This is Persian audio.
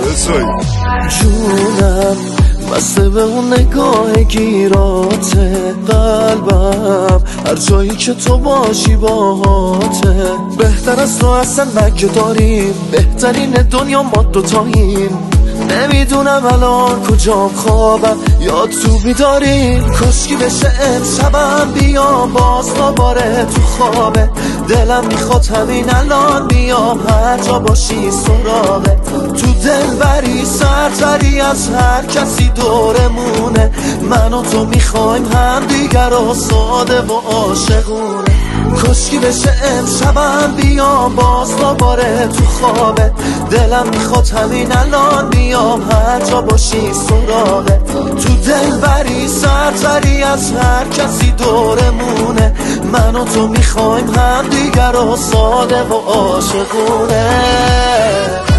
جونم بسته به اون نگاه گیراته، قلبم هر جایی که تو باشی باهاته. بهتر از تو اصلا نگه داریم، بهترین دنیا ما دوتاییم. نمیدونم الان کجام خوابم یا تو بیداریم. کاشکی بشه امشبم بیام باز دوباره تو خوابه. دلم میخواد همین الان بیام هر جا باشی سراغه. تو دل بری سرتری از هر کسی دورمونه. من و تو میخوایم هم دیگر رو ساده و عاشقونه. کاشکی بشه امشبم بیام باز دوباره تو خوابه. دلم میخواد همین الان بیام هر جا باشی سراغه. تو دل بری سرتری از هر کسی دورمونه. من و تو میخوایم هم دیگر رو ساده و عاشقونه.